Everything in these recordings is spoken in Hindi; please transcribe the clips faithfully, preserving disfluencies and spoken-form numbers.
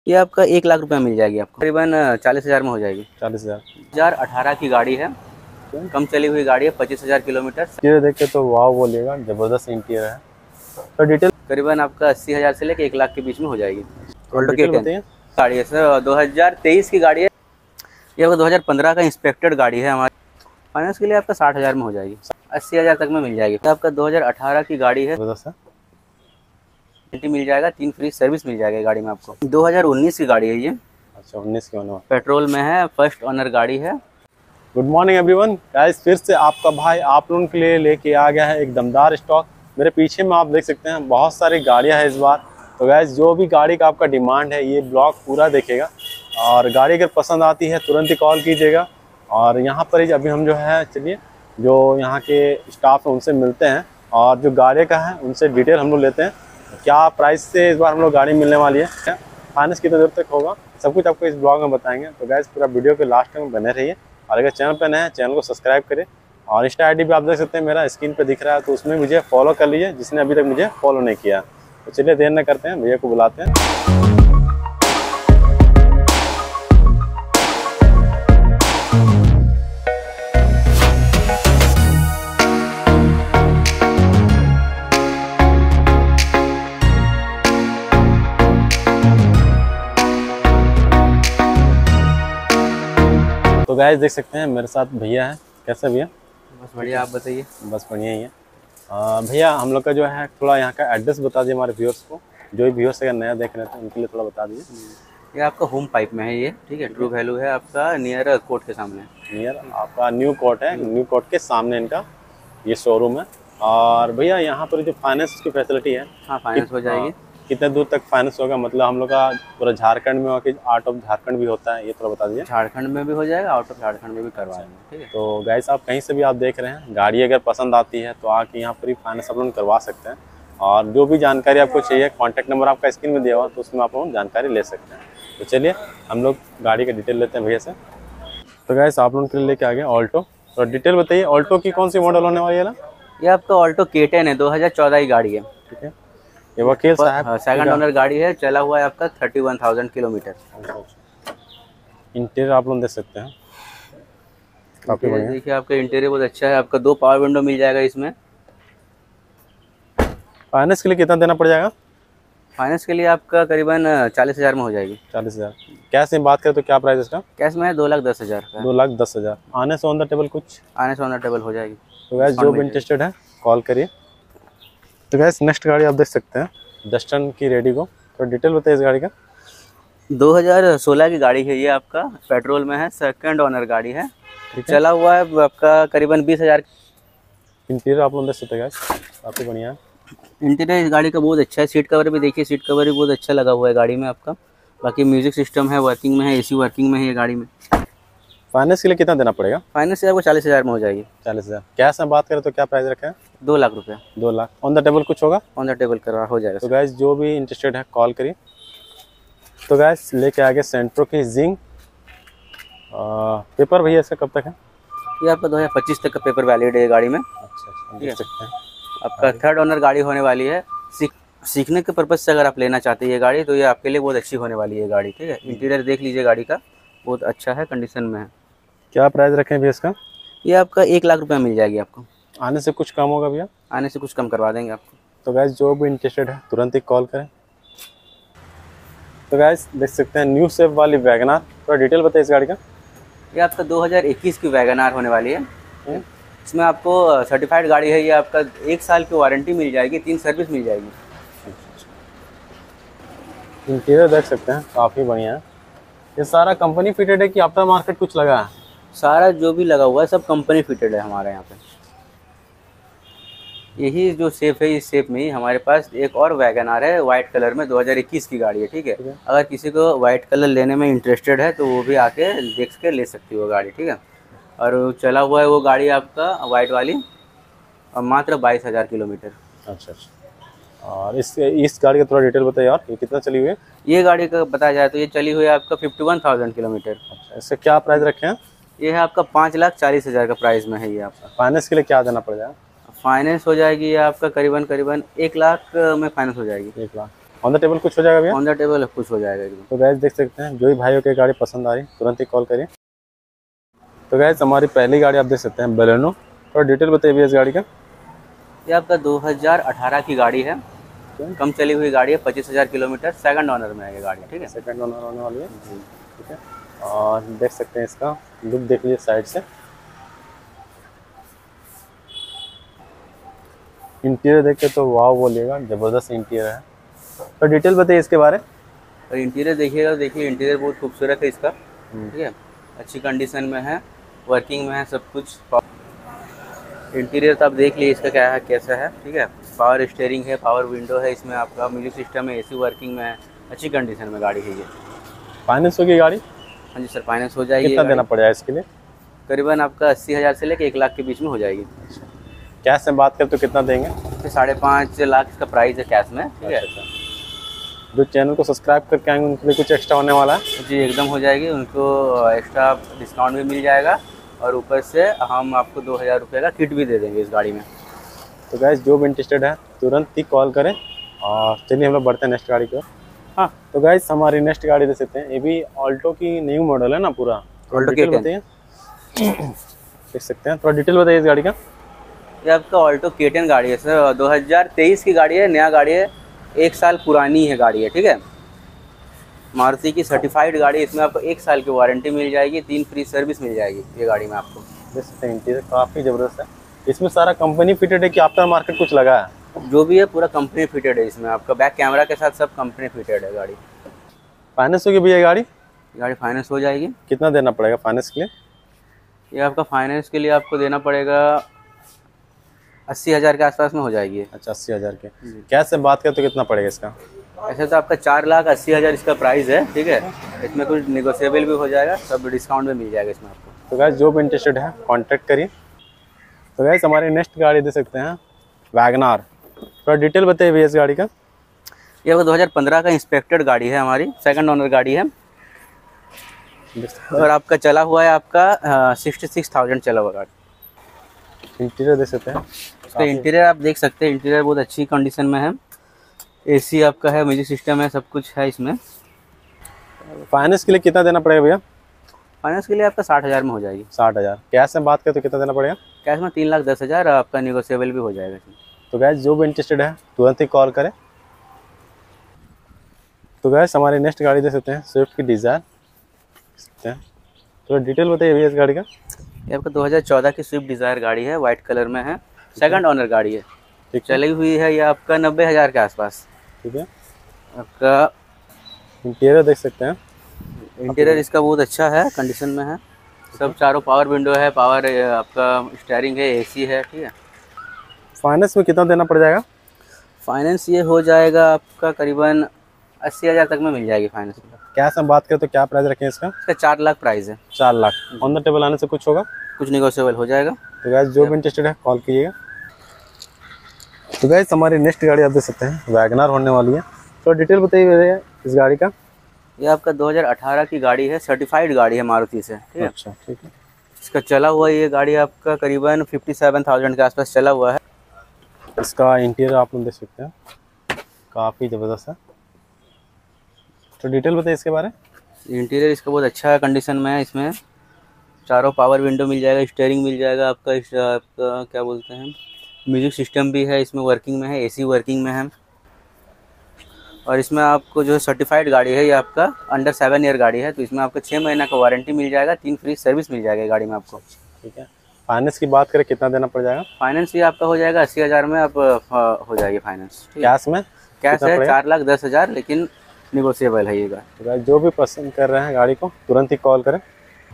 ये आपका एक लाख रुपए मिल जाएगी आपको, करीबन चालीस हज़ार में हो जाएगी। चालीस हज़ार हजार अठारह की गाड़ी है, कम चली हुई गाड़ी है, पच्चीस हज़ार किलोमीटर। ये देख के तो वाव बोलिएगा, ज़बरदस्त इंटीरियर है। तो डिटेल करीबन आपका अस्सी हज़ार से लेकर एक लाख के बीच में हो जाएगी। ऑल्टो के डिटेल टेन बताइए। गाड़ी है सर, दो हज़ार तेईस की गाड़ी है। ये आपका दो हज़ार पंद्रह का इंस्पेक्टेड गाड़ी है हमारी। फाइनेंस के लिए आपका साठ हज़ार में हो जाएगी, अस्सी हज़ार तक में मिल जाएगी। तो आपका दो हज़ार अठारह की गाड़ी है, ज़बरदस्त है। मिल जाएगा, तीन फ्री सर्विस मिल जाएगा गाड़ी में आपको। दो हज़ार उन्नीस की गाड़ी है ये, अच्छा उन्नीस की होने वाली, पेट्रोल में है, फर्स्ट ओनर गाड़ी है। गुड मॉर्निंग एवरीवन गाइस, फिर से आपका भाई आप लोगों के लिए लेके आ गया है एक दमदार स्टॉक। मेरे पीछे में आप देख सकते हैं बहुत सारी गाड़ियां हैं इस बार। तो गाइस जो भी गाड़ी का आपका डिमांड है ये ब्लॉग पूरा देखेगा, और गाड़ी अगर पसंद आती है तुरंत ही कॉल कीजिएगा। और यहाँ पर ही अभी हम जो है, चलिए जो यहाँ के स्टाफ हैं उनसे मिलते हैं, और जो गाड़ी का है उनसे डिटेल हम लोग लेते हैं, क्या प्राइस से इस बार हम लोग गाड़ी मिलने वाली है, फाइनेंस कितने देर तक होगा, सब कुछ आपको इस ब्लॉग में बताएंगे। तो गाइस पूरा वीडियो के लास्ट में बने रहिए, और अगर चैनल पे नए हैं चैनल को सब्सक्राइब करें। और इंस्टा आईडी भी आप देख सकते हैं मेरा स्क्रीन पे दिख रहा है, तो उसमें मुझे फॉलो कर लीजिए जिसने अभी तक मुझे फॉलो नहीं किया। तो चलिए देर न करते हैं, भैया को बुलाते हैं। तो गाइस देख सकते हैं मेरे साथ भैया है। कैसे भैया? बस बढ़िया, आप बताइए। बस बढ़िया ही है। आ, भैया हम लोग का जो है थोड़ा यहाँ का एड्रेस बता दीजिए हमारे व्यूअर्स को, जो भी व्यूअर्स अगर नया देख रहे थे उनके लिए थोड़ा बता दीजिए। ये आपका होम पाइप में है ये, ठीक है। ट्रू वैल्यू है आपका नियर कोर्ट के सामने। नियर आपका न्यू कोर्ट है, न्यू कोर्ट के सामने इनका ये शोरूम है। और भैया यहाँ पर जो फाइनेंस की फैसिलिटी है, हाँ फाइनेंस हो जाएगी। कितने दूर तक फाइनेंस होगा? मतलब हम लोग का पूरा झारखंड में होगा कि आउट ऑफ झारखंड भी होता है, ये थोड़ा बता दीजिए। झारखंड में भी हो जाएगा, आउट ऑफ झारखंड में भी करवा देंगे, ठीक है। तो गाइस आप कहीं से भी आप देख रहे हैं, गाड़ी अगर पसंद आती है तो आके यहाँ पर ही फाइनेंस आप लोग करवा सकते हैं। और जो भी जानकारी आपको चाहिए, कॉन्टैक्ट नंबर आपका स्क्रीन में दिया हुआ, तो उसमें आप लोग जानकारी ले सकते हैं। तो चलिए हम लोग गाड़ी का डिटेल लेते हैं भैया से। तो गाइस आप लोगों के लिए लेके आ गए ऑल्टो। तो डिटेल बताइए, ऑल्टो की कौन सी मॉडल होने वाली है ना? ये आपका ऑल्टो के टेन है, दो हज़ार चौदह की गाड़ी है, ठीक है। ये वकील साहब सेकंड ओनर गाड़ी है, चला हुआ है आपका thirty one thousand kilometre. Interior आप लोग देख सकते हैं, काफी बढ़िया। देखिए आपका इंटीरियर बहुत अच्छा है। आपका दो पावर विंडो मिल जाएगा इसमें। फाइनेंस के लिए कितना देना पड़ जाएगा? फाइनेंस के लिए आपका करीबन चालीस हज़ार में हो जाएगी। चालीस हज़ार कैश में बात करें तो क्या प्राइस है इसका? कैश में है दो लाख दस हज़ार का। दो लाख दस हज़ार आने से ऑन द टेबल कुछ? आने से ऑन द टेबल हो जाएगी। तो गैस जो भी इंटरेस्टेड है कॉल करिए। तो गैस नेक्स्ट गाड़ी आप देख सकते हैं, डस्टन की रेडी को। तो डिटेल बताइए इस गाड़ी का। दो हज़ार सोलह की गाड़ी है ये, आपका पेट्रोल में है, सेकंड ओनर गाड़ी है, चला हुआ है आपका करीबन बीस हज़ार। इंटीरियर आप लोग देख सकते हैं गैस, काफ़ी बढ़िया है। इंटीरियर इस गाड़ी का बहुत अच्छा है। सीट कवर भी देखिए, सीट कवर भी बहुत अच्छा लगा हुआ है गाड़ी में आपका। बाकी म्यूजिक सिस्टम है, वर्किंग में है, एसी वर्किंग में है ये गाड़ी में। फाइनेंस के लिए कितना देना पड़ेगा? फाइनेंस से आपको चालीस हज़ार में हो जाएगी। चालीस हज़ार कैश में बात करें तो क्या प्राइस रखा है? दो लाख रुपया। दो लाख ऑन द टेबल कुछ होगा? ऑन द टेबल करवा हो जाएगा। तो गैस जो भी इंटरेस्टेड है कॉल करिए। तो गैस लेके आगे सेंट्रो की जिंग। पेपर भैया इसका कब तक है? ये आपका दो हज़ार पच्चीस तक का पेपर वैलिड है गाड़ी में। अच्छा अच्छा देख सकते हैं। आपका थर्ड ओनर गाड़ी होने वाली है। सीख सीखने के पर्पज़ से अगर आप लेना चाहते हैं ये गाड़ी, तो ये आपके लिए बहुत अच्छी होने वाली है गाड़ी, ठीक है। इंटीरियर देख लीजिए गाड़ी का, बहुत अच्छा है, कंडीशन में है। क्या प्राइस रखें भैया इसका? ये आपका एक लाख रुपया मिल जाएगी आपको। आने से कुछ कम होगा भैया? आने से कुछ कम करवा देंगे आपको। तो गैस जो भी इंटरेस्टेड है तुरंत ही कॉल करें। तो गैस देख सकते हैं न्यू शेप वाली वैगनार। थोड़ा डिटेल बताइए इस गाड़ी का। ये आपका दो हज़ार इक्कीस की वैगनार होने वाली है। इसमें आपको सर्टिफाइड गाड़ी है, ये आपका एक साल की वारंटी मिल जाएगी, तीन सर्विस मिल जाएगी। इंटीरियर देख सकते हैं काफ़ी बढ़िया है। ये सारा कंपनी फिटेड है कि आफ्टर मार्केट कुछ लगा है? सारा जो भी लगा हुआ है सब कंपनी फिटेड है हमारे यहाँ पे। यही जो शेप है, इस शेप में ही हमारे पास एक और वैगनार है वाइट कलर में, दो हज़ार इक्कीस की गाड़ी है, ठीक है। अगर किसी को वाइट कलर लेने में इंटरेस्टेड है तो वो भी आके देख के ले सकती है वो गाड़ी, ठीक है। और चला हुआ है वो गाड़ी आपका वाइट वाली, और मात्र बाईस हज़ार किलोमीटर। अच्छा अच्छा। और इस इस गाड़ी का थोड़ा डिटेल बताइए, और ये कितना चली हुई है? ये गाड़ी का बताया जाए तो ये चली हुई है आपका फिफ्टी वन थाउजेंड किलोमीटर। अच्छा, इसका क्या प्राइस रखे हैं? ये है आपका पाँच लाख चालीस हज़ार का प्राइस में है ये आपका। फाइनेंस के लिए क्या देना पड़ जाएगा? फाइनेंस हो जाएगी ये आपका करीबन करीबन एक लाख में फाइनेंस हो जाएगी। एक लाख ऑन द टेबल कुछ हो जाएगा भैया? ऑन द टेबल कुछ हो जाएगा एकदम। तो गैस देख सकते हैं, जो ही भाइयों की गाड़ी पसंद आ रही तुरंत ही कॉल करिए। तो गैस हमारी पहली गाड़ी आप देख सकते हैं बेलेनो। और डिटेल बताइए भैया इस गाड़ी का। ये आपका दो हज़ार अठारह की गाड़ी है, कम चली हुई गाड़ी है, पच्चीस हज़ार किलोमीटर, सेकंड ओनर में है ये गाड़ी, ठीक है। सेकंड ओनर होने वाली है, ठीक है। और देख सकते हैं इसका लुक देख लीजिए साइड से। इंटीरियर देख के तो वाव बोलिएगा, ज़बरदस्त इंटीरियर है। तो डिटेल बताइए इसके बारे में। और इंटीरियर देखिएगा, देखिए इंटीरियर बहुत खूबसूरत है इसका, ठीक है, अच्छी कंडीशन में है, वर्किंग में है सब कुछ। इंटीरियर तो आप देख लीजिए इसका क्या है, कैसा है, ठीक है। पावर स्टीयरिंग है, पावर विंडो है, इसमें आपका म्यूजिक सिस्टम है, एसी वर्किंग में है, अच्छी कंडीशन में गाड़ी है ये। फाइनेंस होगी गाड़ी? हाँ जी सर, फाइनेंस हो जाएगी। कितना देना पड़ेगा इसके लिए? करीबन आपका अस्सी हज़ार से लेकर एक लाख के बीच में हो जाएगी। कैश में बात करें तो कितना देंगे? फिर साढ़े पाँच लाख इसका प्राइस है कैश में, ठीक है। जो चैनल को सब्सक्राइब करके आएंगे उनके लिए कुछ एक्स्ट्रा होने वाला है? जी एकदम हो जाएगी, उनको एक्स्ट्रा डिस्काउंट भी मिल जाएगा और ऊपर से हम आपको दो हज़ार रुपये का किट भी दे देंगे इस गाड़ी में। तो गाइस जो भी इंटरेस्टेड है तुरंत ही कॉल करें। और चलिए हम लोग बढ़ते हैं नेक्स्ट गाड़ी को। हाँ तो गाइस हमारी नेक्स्ट गाड़ी देख सकते हैं, ये भी ऑल्टो की न्यू मॉडल है ना पूरा। ऑल्टो डिटेल बताइए, देख सकते हैं, थोड़ा डिटेल बताइए इस गाड़ी का। ये आपका ऑल्टो के टेन गाड़ी है सर, दो हज़ार तेईस की गाड़ी है, नया गाड़ी है, एक साल पुरानी है गाड़ी है, ठीक है। मारुति की सर्टिफाइड गाड़ी, इसमें आपको एक साल की वारंटी मिल जाएगी, तीन फ्री सर्विस मिल जाएगी ये गाड़ी में आपको। देख सकते हैं इंटीरियर काफ़ी ज़बरदस्त है। इसमें सारा कंपनी फिटेड है कि आफ्टर मार्केट कुछ लगा है? जो भी है पूरा कंपनी फिटेड है इसमें, आपका बैक कैमरा के साथ सब कंपनी फिटेड है गाड़ी। फाइनेंस होगी भैया गाड़ी? गाड़ी फाइनेंस हो जाएगी। कितना देना पड़ेगा फाइनेंस के लिए? ये आपका फाइनेंस के लिए आपको देना पड़ेगा अस्सी हज़ार के आसपास में हो जाएगी। अच्छा अस्सी हज़ार के। कैश से बात करें तो कितना पड़ेगा इसका? ऐसे तो आपका चार लाख अस्सी हज़ार इसका प्राइस है, ठीक है। इसमें कुछ निगोशिएबल भी हो जाएगा, सब डिस्काउंट भी मिल जाएगा इसमें आपको। तो गाइस जो भी इंटरेस्टेड है कांटेक्ट करिए। तो गाइस हमारी नेक्स्ट गाड़ी दे सकते हैं वैगनार। थोड़ा डिटेल बताइए भैया इस गाड़ी का। ये आपका दो हज़ार पंद्रह का इंस्पेक्टेड गाड़ी है हमारी, सेकंड ओनर गाड़ी है और आपका चला हुआ है आपका सिक्सटी सिक्स थाउजेंड चला हुआ गाड़ी। इंटीरियर देख सकते हैं, इसका इंटीरियर आप देख सकते हैं, इंटीरियर बहुत अच्छी कंडीशन में है, एसी आपका है, म्यूजिक सिस्टम है, सब कुछ है इसमें। फाइनेंस के लिए कितना देना पड़ेगा भैया? फाइनेंस के लिए आपका साठ हज़ार में हो जाएगी। साठ हज़ार। कैश में बात करें तो कितना देना पड़ेगा? कैश में तीन लाख दस हज़ार, आपका निगोशिएबल भी हो जाएगा इसमें। तो गैस जो भी इंटरेस्टेड है तुरंत ही कॉल करें। तो गैस हमारी नेक्स्ट गाड़ी दे सकते हैं स्विफ्ट की डिज़ायर सकते हैं। तो डिटेल बताइए भैया इस गाड़ी का। ये आपका दो हज़ार चौदह की स्विफ्ट डिज़ायर गाड़ी है, वाइट कलर में है, सेकंड ओनर गाड़ी है, ठीक चली हुई है ये आपका नब्बे हज़ार के आसपास, ठीक है। आपका इंटीरियर देख सकते हैं, इंटीरियर इसका बहुत अच्छा है, कंडीशन में है, सब चारों पावर विंडो है, पावर आपका स्टीयरिंग है, एसी है, ठीक है। फाइनेंस में कितना देना पड़ जाएगा? फाइनेंस ये हो जाएगा आपका करीबन अस्सी हज़ार तक में मिल जाएगी फाइनेंस में। कैश में बात करें तो क्या प्राइस रखें इसका? इसका चार लाख प्राइस है। चार लाख ऑन द टेबल आने से कुछ होगा? कुछ निगोशिएबल हो जाएगा। तो गैस जो भी इंटरेस्टेड है कॉल कीजिएगा। तो गैस हमारी नेक्स्ट गाड़ी आप देख सकते हैं वैगनार होने वाली है। तो डिटेल बताइए इस गाड़ी का। ये आपका दो हज़ार अठारह की गाड़ी है, सर्टिफाइड गाड़ी है मारुति से, ठीक है। अच्छा ठीक है। इसका चला हुआ ये गाड़ी आपका करीबन फिफ्टी सेवन थाउजेंड के आसपास चला हुआ है। इसका इंटीरियर आप लोग देख सकते हैं, काफ़ी ज़बरदस्त है। तो डिटेल बताइए इसके बारे में। इंटीरियर इसका बहुत अच्छा कंडीशन में है, इसमें चारों पावर विंडो मिल जाएगा, स्टीयरिंग मिल जाएगा, आपका आपका क्या बोलते हैं म्यूजिक सिस्टम भी है इसमें, वर्किंग में है, एसी वर्किंग में है। और इसमें आपको जो सर्टिफाइड गाड़ी है ये आपका अंडर सेवन ईयर गाड़ी है, तो इसमें आपको छः महीना का वारंटी मिल जाएगा, तीन फ्री सर्विस मिल जाएगा गाड़ी में आपको, ठीक है। फाइनेंस की बात करें कितना देना पड़ जाएगा? फाइनेंस ये आपका हो जाएगा अस्सी हज़ार में आप हो जाएगी फाइनेंस। कैश में कैश है चार लाख दस हज़ार, लेकिन निगोशिएबल है ये गाड़ी। तो जो भी पसंद कर रहे हैं गाड़ी को तुरंत ही कॉल करें।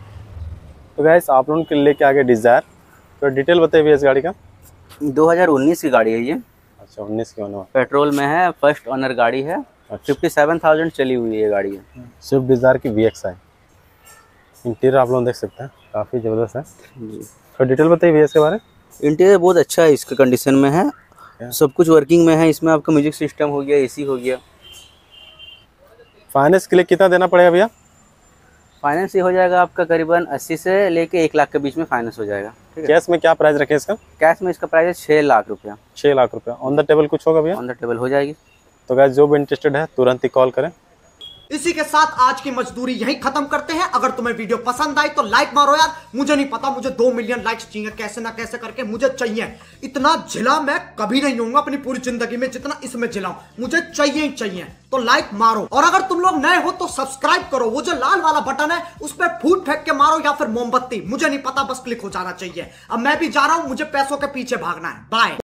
तो गैस आप लोगों के लेके आगे डिज़ायर। तो डिटेल बताइए इस गाड़ी का। दो हज़ार उन्नीस की गाड़ी है ये। अच्छा उन्नीस की होने वाली, पेट्रोल में है, फर्स्ट ओनर गाड़ी है, फिफ्टी सेवन थाउजेंड चली हुई है गाड़ी है। स्विफ्ट डिज़ायर की वी एक्स आई। इंटीरियर आप लोग देख सकते हैं, काफ़ी ज़बरदस्त है जी। तो डिटेल बताइए भैया इसके बारे में। इंटीरियर बहुत अच्छा है, इसका कंडीशन में है, सब कुछ वर्किंग में है, इसमें आपका म्यूजिक सिस्टम हो गया, एसी हो गया। फाइनेंस के लिए कितना देना पड़ेगा भैया? फाइनेंस ये हो जाएगा आपका करीबन अस्सी से लेके एक लाख के बीच में फाइनेंस हो जाएगा, ठीक है। कैश में क्या प्राइस रखे इसका? कैश में इसका प्राइस है छः लाख रुपया। छः लाख रुपया ऑन द टेबल कुछ होगा भैया? ऑन द टेबल हो जाएगी। तो गाइस जो भी इंटरेस्टेड है तुरंत ही कॉल करें। इसी के साथ आज की मजदूरी यहीं खत्म करते हैं। अगर तुम्हें वीडियो पसंद आई तो लाइक मारो यार। मुझे नहीं पता, मुझे दो मिलियन लाइक्स चाहिए, कैसे ना कैसे करके मुझे चाहिए। इतना झिला मैं कभी नहीं होऊंगा अपनी पूरी जिंदगी में जितना इसमें झिलाऊं, मुझे चाहिए ही चाहिए। तो लाइक मारो, और अगर तुम लोग नए हो तो सब्सक्राइब करो। वो जो लाल वाला बटन है उस पर फूट फेंक के मारो या फिर मोमबत्ती, मुझे नहीं पता, बस क्लिक हो जाना चाहिए। अब मैं भी जा रहा हूं, मुझे पैसों के पीछे भागना है। बाय।